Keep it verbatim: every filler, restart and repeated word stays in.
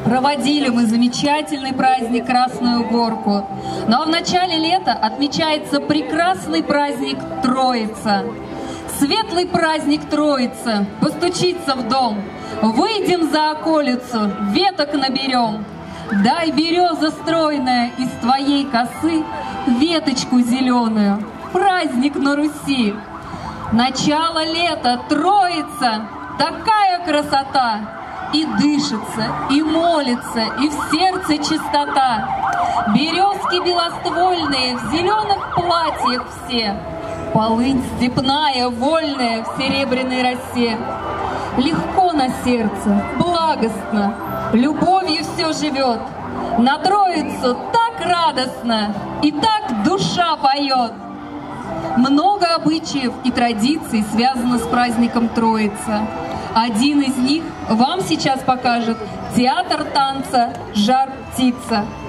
Проводили мы замечательный праздник Красную Горку. Ну а в начале лета отмечается прекрасный праздник Троица. Светлый праздник Троица, постучится в дом. Выйдем за околицу, веток наберем. Дай, береза стройная, из твоей косы веточку зеленую, праздник на Руси. Начало лета, Троица, такая красота. И дышится, и молится, и в сердце чистота. Березки белоствольные, в зеленых платьях все. Полынь степная, вольная, в серебряной росе. Легко на сердце, благостно, любовью все живет. На Троицу так радостно, и так душа поет. Много обычаев и традиций связано с праздником Троица. Один из них вам сейчас покажет театр танца «Жар-птица».